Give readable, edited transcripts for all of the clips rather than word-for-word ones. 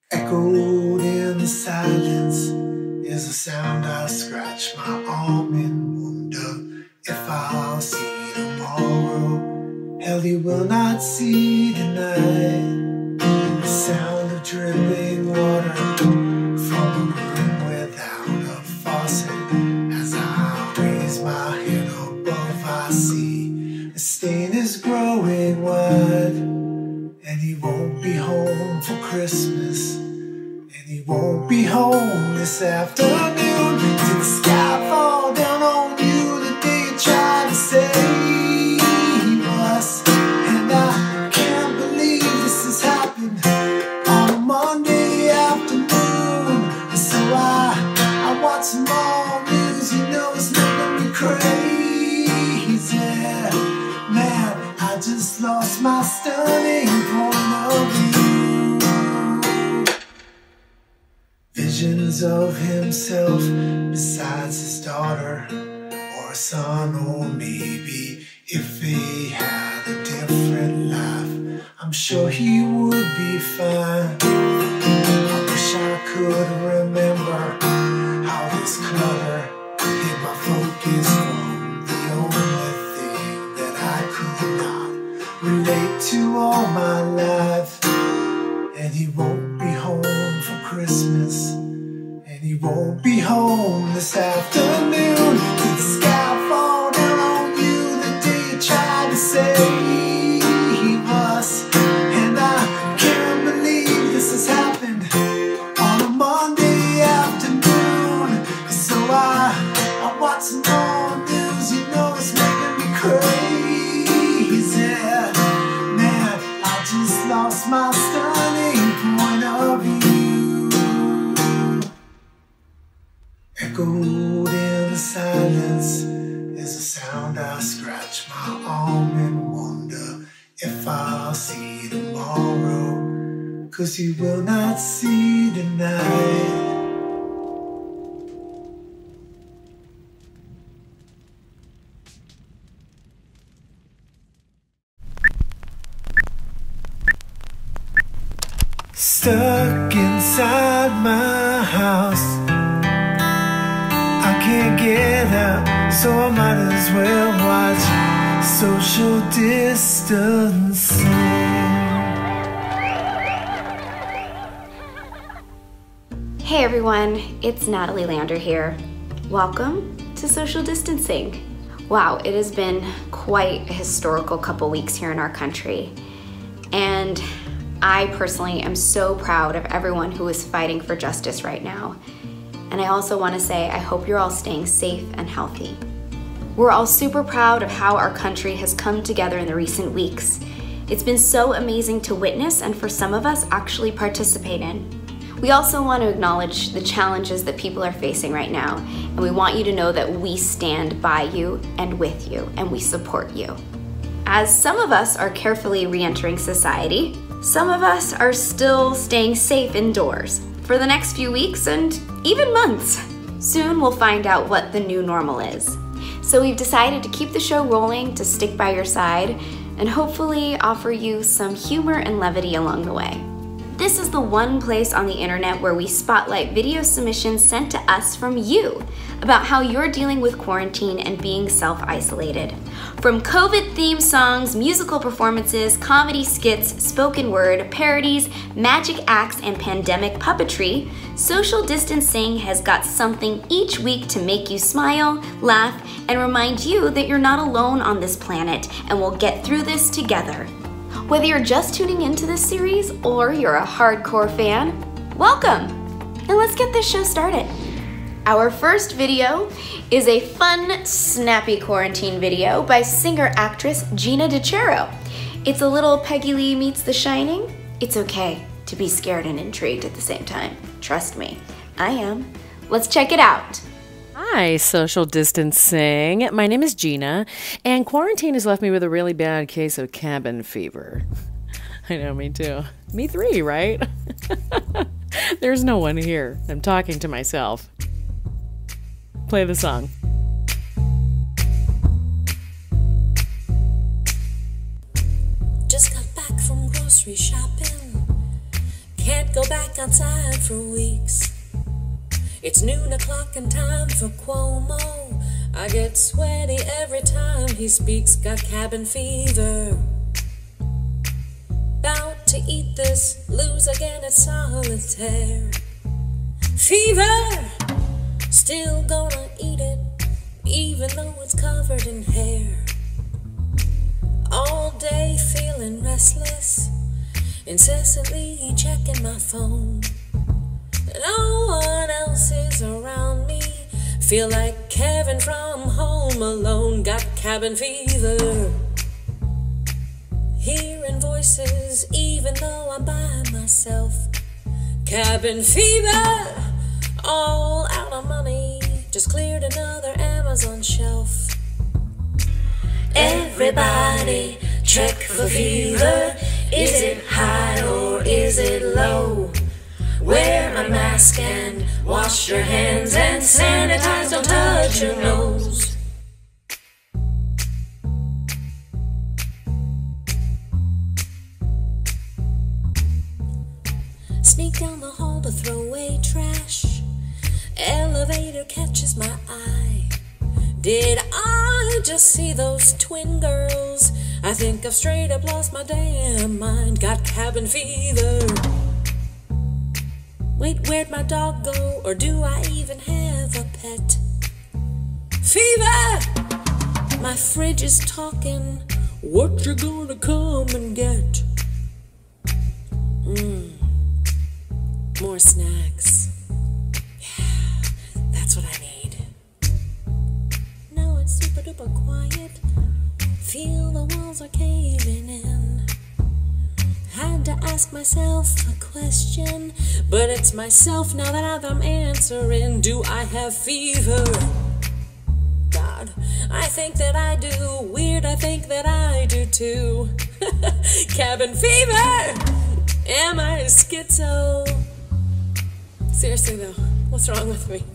Echoed in the silence is a sound I scratch my arm and wonder if I'll see tomorrow. Hell, you will not see tonight. The sound of dripping water from a room without a faucet. As I raise my head above, I see the stain is growing wide, and he won't be home for Christmas. And he won't be home this afternoon. Did the sky fall down on you the day you tried to save us? And I can't believe this has happened on a Monday afternoon. So I watch some more news, you know it's making me crazy. Man, I just lost my stunning point of view. Visions of himself besides his daughter or a son, or maybe if he had a different life, I'm sure he would be fine. I wish I could remember how this clutter hit my focus from the only thing that I could not relate to all my life. And he won't be home for Christmas, and he won't be home this afternoon. Did the sky fall down on you the day you tried to save us? And I can't believe this has happened on a Monday afternoon. So I watch some more news, you know it's making me crazy. Man, I just lost my stunning point of view. Echoed in the silence is a sound I scratch my arm and wonder if I'll see tomorrow. 'Cause you will not see tonight. Stuck inside my house, I can't get out, so I might as well watch social distancing. Hey everyone, it's Natalie Lander here. Welcome to Social Distancing. Wow, it has been quite a historical couple weeks here in our country, and I personally am so proud of everyone who is fighting for justice right now. And I also want to say I hope you're all staying safe and healthy. We're all super proud of how our country has come together in the recent weeks. It's been so amazing to witness and for some of us actually participate in. We also want to acknowledge the challenges that people are facing right now, and we want you to know that we stand by you and with you, and we support you. As some of us are carefully re-entering society, some of us are still staying safe indoors for the next few weeks and even months. Soon we'll find out what the new normal is. So we've decided to keep the show rolling, to stick by your side, and hopefully offer you some humor and levity along the way. This is the one place on the internet where we spotlight video submissions sent to us from you about how you're dealing with quarantine and being self-isolated. From COVID-themed songs, musical performances, comedy skits, spoken word, parodies, magic acts, and pandemic puppetry, Social Distancing has got something each week to make you smile, laugh, and remind you that you're not alone on this planet and we'll get through this together. Whether you're just tuning into this series or you're a hardcore fan, welcome! And let's get this show started. Our first video is a fun, snappy quarantine video by singer-actress Gina DiCero. It's a little Peggy Lee meets The Shining. It's okay to be scared and intrigued at the same time. Trust me, I am. Let's check it out. Hi, Social Distancing. My name is Gina, and quarantine has left me with a really bad case of cabin fever. I know, me too. Me three, right? There's no one here. I'm talking to myself. Play the song. Just got back from grocery shopping. Can't go back outside for weeks. It's noon o'clock and time for Cuomo. I get sweaty every time he speaks, got cabin fever. About to eat this, lose again at solitaire. Fever, still gonna eat it, even though it's covered in hair. All day feeling restless, incessantly checking my phone. No one else is around me, feel like Kevin from Home Alone. Got cabin fever, hearing voices even though I'm by myself. Cabin fever, all out of money, just cleared another Amazon shelf. Everybody check for fever, is it high or is it low? Wear a mask and wash your hands and sanitize, don't touch your nose. Sneak down the hall to throw away trash. Elevator catches my eye. Did I just see those twin girls? I think I've straight up lost my damn mind. Got cabin fever. Wait, where'd my dog go? Or do I even have a pet? Fever! My fridge is talking. What you gonna come and get? More snacks. Yeah, that's what I need. Now it's super duper quiet. Feel the walls are caving in. Had to ask myself a question, but it's myself now that I'm answering. Do I have fever? God, I think that I do. Weird, I think that I do too. Cabin fever! Am I schizo? Seriously though, what's wrong with me?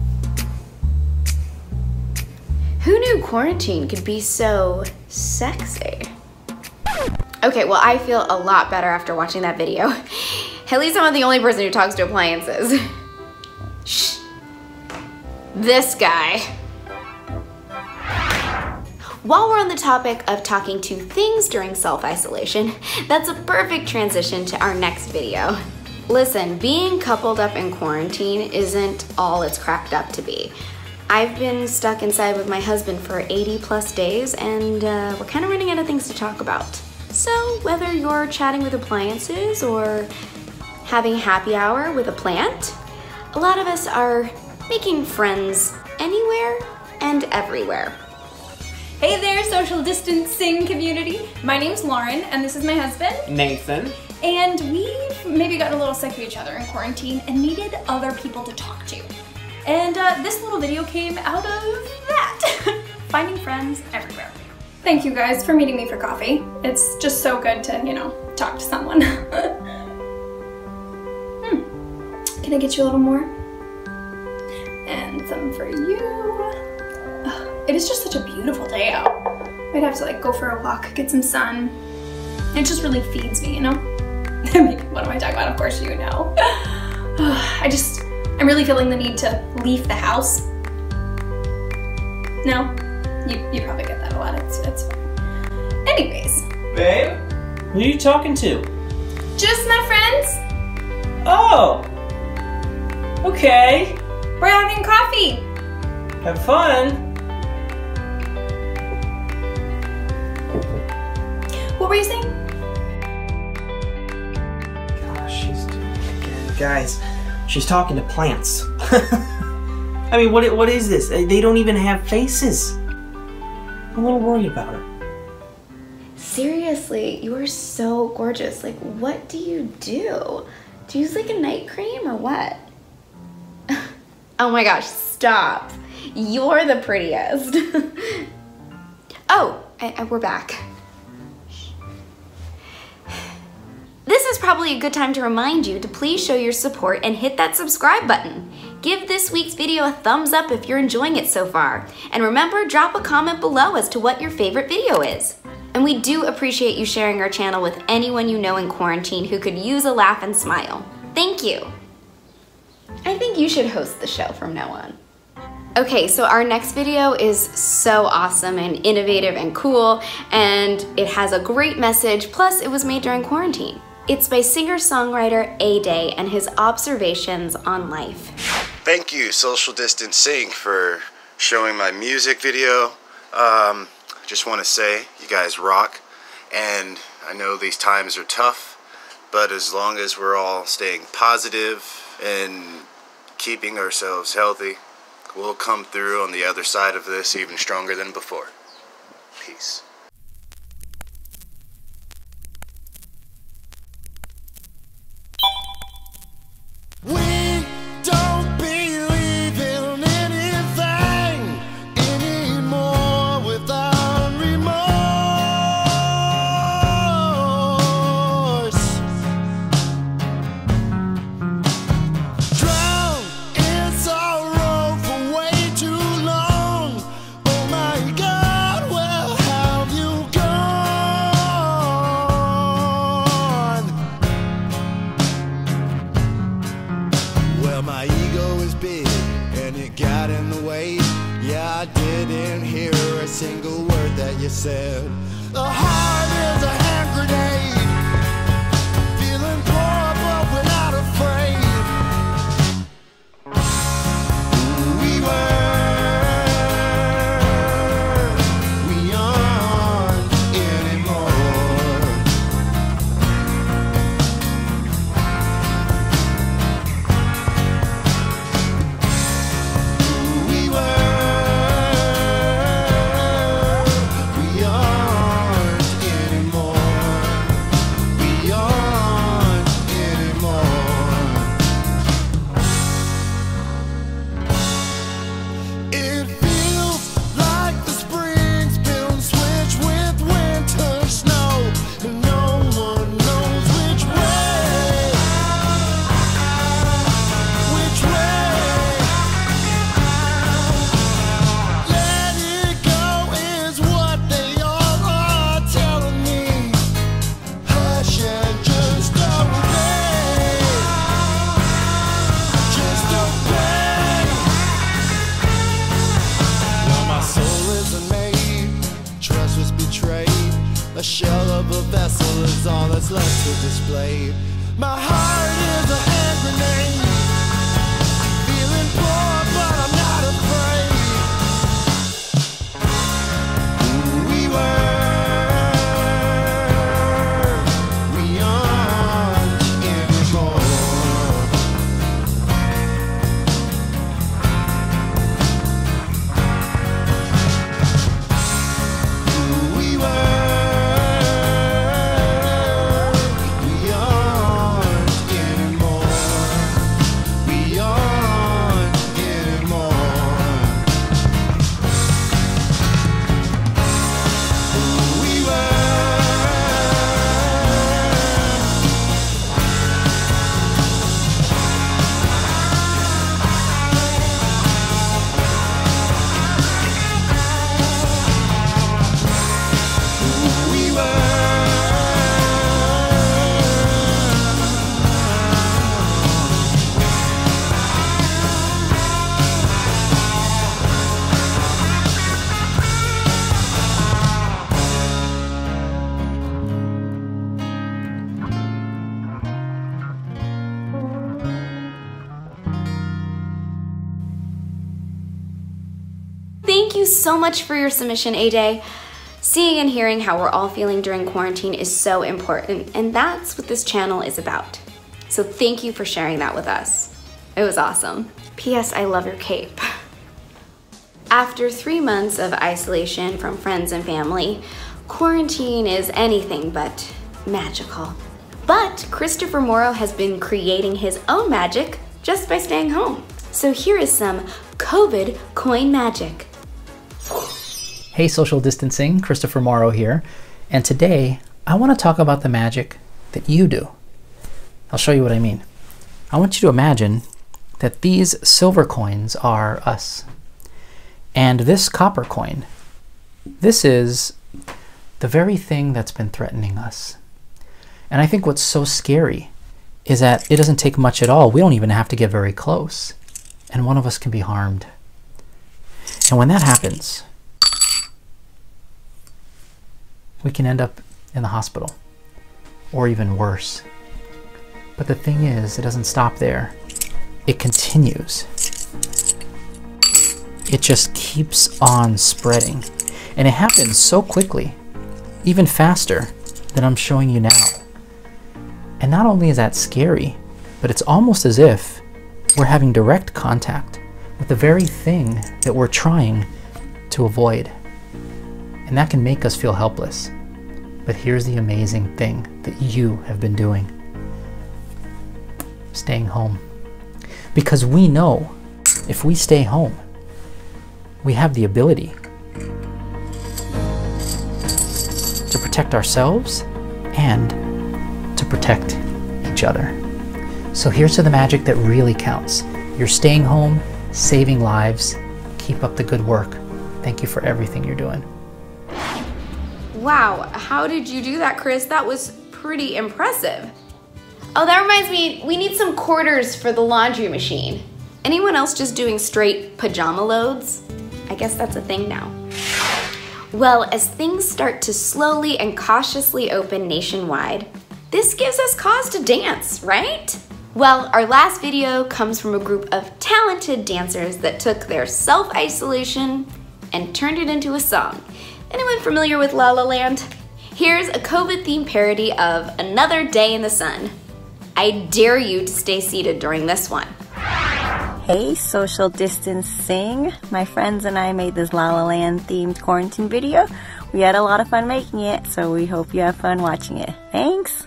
Who knew quarantine could be so sexy? Okay, well, I feel a lot better after watching that video. At least I'm not the only person who talks to appliances. Shh. This guy. While we're on the topic of talking to things during self-isolation, that's a perfect transition to our next video. Listen, being coupled up in quarantine isn't all it's cracked up to be. I've been stuck inside with my husband for 80+ days, and we're kind of running out of things to talk about. So whether you're chatting with appliances or having happy hour with a plant, a lot of us are making friends anywhere and everywhere. Hey there, social distancing community. My name's Lauren, and this is my husband, Nathan. And we've maybe gotten a little sick of each other in quarantine and needed other people to talk to. And this little video came out of that. Finding friends everywhere. Thank you guys for meeting me for coffee. It's just so good to, you know, talk to someone. Can I get you a little more? And some for you. It is just such a beautiful day out. I'd have to like go for a walk, get some sun. It just really feeds me, you know? I mean, what am I talking about? Of course you know. I'm really feeling the need to leave the house. No? You probably get that a lot, it's fine. Anyways. Babe? Who are you talking to? Just my friends. Oh! Okay. We're having coffee. Have fun. What were you saying? Gosh, she's doing it again. Guys, she's talking to plants. I mean, what is this? They don't even have faces. I'm a little worried about her. Seriously, you are so gorgeous. Like, what do you do? Do you use like a night cream or what? Oh my gosh, stop. You're the prettiest. Oh, we're back. This is probably a good time to remind you to please show your support and hit that subscribe button. Give this week's video a thumbs up if you're enjoying it so far. And remember, drop a comment below as to what your favorite video is. And we do appreciate you sharing our channel with anyone you know in quarantine who could use a laugh and smile. Thanks. Thank you. I think you should host the show from now on. Okay, so our next video is so awesome and innovative and cool, and it has a great message, plus it was made during quarantine. It's by singer-songwriter A-Day and his observations on life. Thank you, Social Distance Sync, for showing my music video. Just want to say, you guys rock, and I know these times are tough, but as long as we're all staying positive and keeping ourselves healthy, we'll come through on the other side of this even stronger than before. Peace. We don't believe in anything anymore without remorse. Drowned in sorrow for way too long. Oh my God, where have you gone? Well, my ego is big and it got in the way. Yeah, I didn't hear a single word that you said. The heart is a hand grenade, feeling poor but we're not afraid. We aren't anymore. We aren't anymore. We aren't anymore. It feels like the spring's been switched with winter snow, and no one knows which way. Which way? Let it go is what they all are telling me. Hush and just obey. Just obey. Now my soul isn't made, trust was betrayed. A shell of a vessel is all that's left to display. My heart is a hand grenade, feeling poor but I'm not afraid. We aren't anymore. We aren't anymore. We aren't anymore. We Thank you so much for your submission, A-Day. Seeing and hearing how we're all feeling during quarantine is so important, and that's what this channel is about. So thank you for sharing that with us. It was awesome. P.S. I love your cape. After 3 months of isolation from friends and family, quarantine is anything but magical. But Christopher Morrow has been creating his own magic just by staying home. So here is some COVID coin magic. Hey, social distancing, Christopher Morrow here, and today I want to talk about the magic that you do. I'll show you what I mean. I want you to imagine that these silver coins are us, and this copper coin, this is the very thing that's been threatening us. And I think what's so scary is that it doesn't take much at all. We don't even have to get very close, and one of us can be harmed. And when that happens, we can end up in the hospital, or even worse. But the thing is, it doesn't stop there. It continues. It just keeps on spreading. And it happens so quickly, even faster than I'm showing you now. And not only is that scary, but it's almost as if we're having direct contact with the very thing that we're trying to avoid. And that can make us feel helpless. But here's the amazing thing that you have been doing. Staying home. Because we know if we stay home, we have the ability to protect ourselves and to protect each other. So here's to the magic that really counts. You're staying home, saving lives. Keep up the good work. Thank you for everything you're doing. Wow, how did you do that, Chris? That was pretty impressive. Oh, that reminds me, we need some quarters for the laundry machine. Anyone else just doing straight pajama loads? I guess that's a thing now. Well, as things start to slowly and cautiously open nationwide, this gives us cause to dance, right? Well, our last video comes from a group of talented dancers that took their self-isolation and turned it into a song. Anyone familiar with La La Land? Here's a COVID-themed parody of Another Day in the Sun. I dare you to stay seated during this one. Hey, social distancing. My friends and I made this La La Land themed quarantine video. We had a lot of fun making it, so we hope you have fun watching it. Thanks!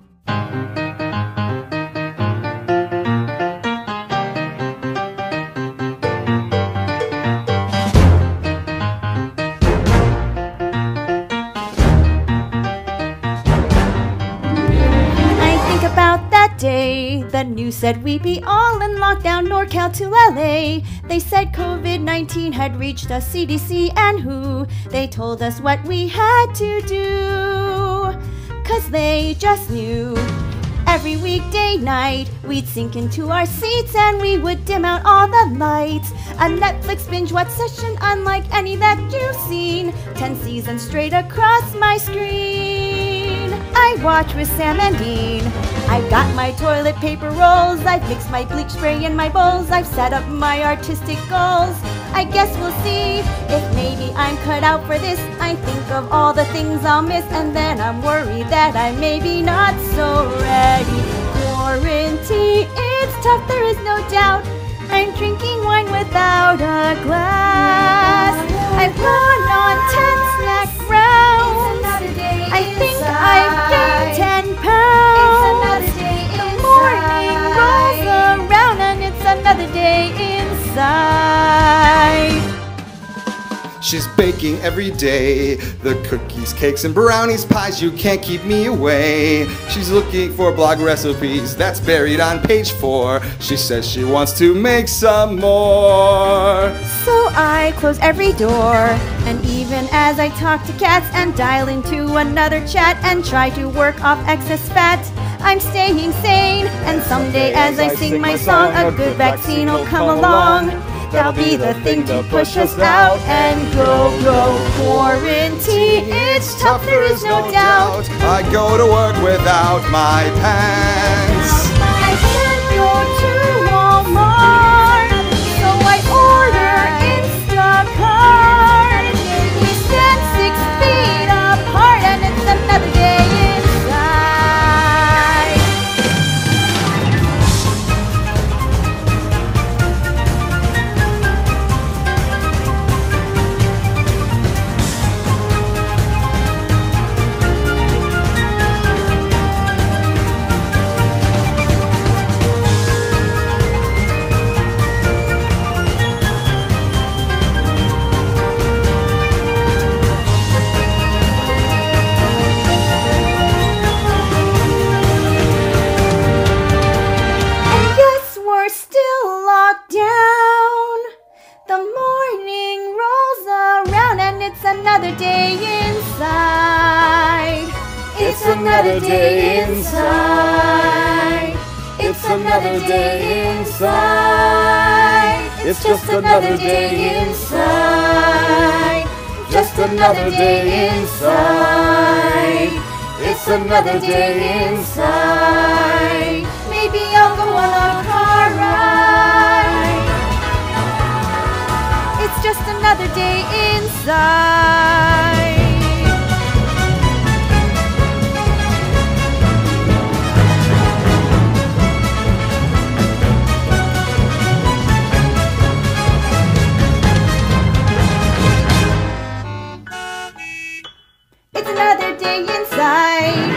Day, the news said we'd be all in lockdown, NorCal to LA. They said COVID-19 had reached us, CDC and WHO. They told us what we had to do, 'cause they just knew. Every weekday night, we'd sink into our seats and we would dim out all the lights. A Netflix binge-watch session unlike any that you've seen. 10 seasons straight across my screen. I watch with Sam and Dean. I've got my toilet paper rolls. I've mixed my bleach spray in my bowls. I've set up my artistic goals. I guess we'll see if maybe I'm cut out for this. I think of all the things I'll miss, and then I'm worried that I may be not so ready. Quarantine, it's tough, there is no doubt. I'm drinking wine without a glass. I've gone on 10 snack rounds. I think I've gained 10 pounds. The morning rolls around and it's another day inside. She's baking every day, the cookies, cakes, and brownies, pies, you can't keep me away. She's looking for blog recipes, that's buried on page 4. She says she wants to make some more. So I close every door, and even as I talk to cats and dial into another chat and try to work off excess fat, I'm staying sane, and someday as I sing my song, a good vaccine will come along. That'll be the thing to push us out and go. Quarantine, it's tough, there is no doubt. I go to work without my pants. I can't go to Walmart, so I order Instacart. We stand 6 feet apart and it's another day inside. Another day inside. It's another day inside. another day inside. It's just another day inside. Just another day inside. It's another day inside. Maybe I'll go on a car ride. It's just another day inside. It's another day inside.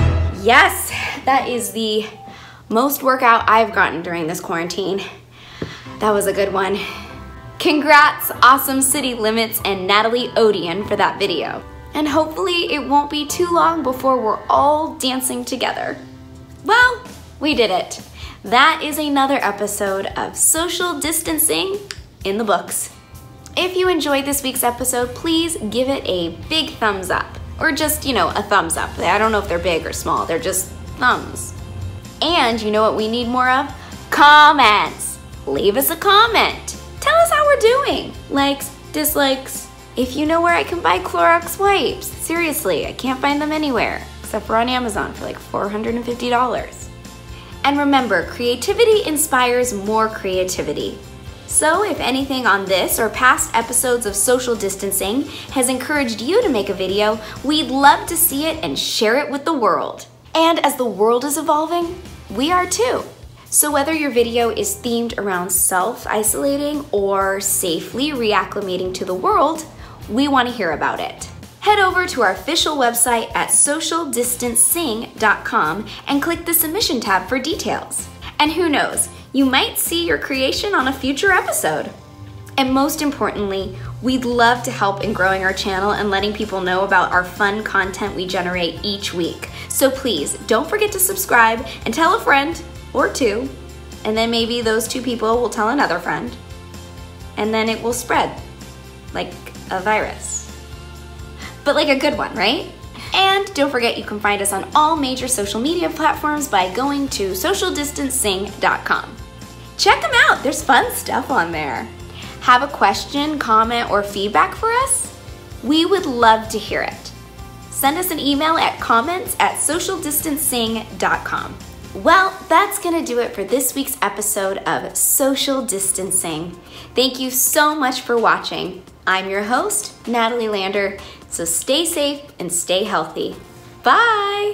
Yes, that is the most workout I've gotten during this quarantine. That was a good one. Congrats, Awesome City Limits and Natalie Lander for that video. And hopefully it won't be too long before we're all dancing together. Well, we did it. That is another episode of Social Distancing in the books. If you enjoyed this week's episode, please give it a big thumbs up. Or just, a thumbs up. I don't know if they're big or small, they're just thumbs. And you know what we need more of? Comments. Leave us a comment. Tell us how we're doing. Likes, dislikes. If you know where I can buy Clorox wipes. Seriously, I can't find them anywhere. Except for on Amazon for like $450. And remember, creativity inspires more creativity. So if anything on this or past episodes of Social Distancing has encouraged you to make a video, we'd love to see it and share it with the world. And as the world is evolving, we are too. So whether your video is themed around self-isolating or safely reacclimating to the world, we want to hear about it. Head over to our official website at socialdistancing.com and click the submission tab for details. And who knows, you might see your creation on a future episode. And most importantly, we'd love to help in growing our channel and letting people know about our fun content we generate each week. So please don't forget to subscribe and tell a friend or two, and then maybe those two people will tell another friend, and then it will spread like a virus. But like a good one, right? And don't forget you can find us on all major social media platforms by going to socialdistancing.com. Check them out, there's fun stuff on there. Have a question, comment, or feedback for us? We would love to hear it. Send us an email at comments@socialdistancing.com. Well, that's gonna do it for this week's episode of Social Distancing. Thank you so much for watching. I'm your host, Natalie Lander, so stay safe and stay healthy. Bye!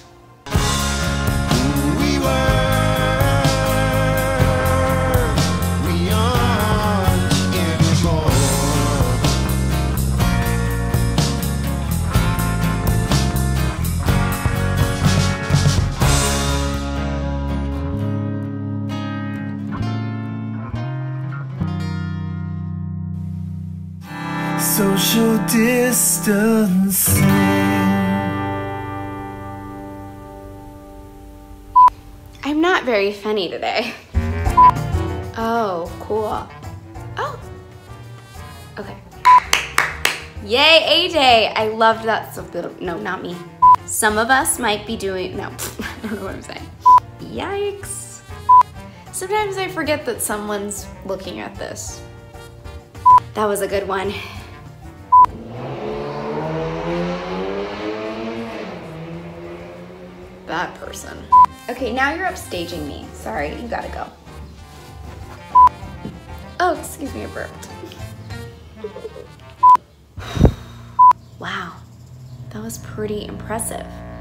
Social distancing. I'm not very funny today. Oh, cool. Oh, okay. Yay, A-Day! I loved that. No, not me. Some of us might be doing, no, I don't know what I'm saying. Yikes. Sometimes I forget that someone's looking at this. That was a good one. That person. Okay, now you're upstaging me. Sorry, you gotta go. Oh, excuse me, I burped. Wow, that was pretty impressive.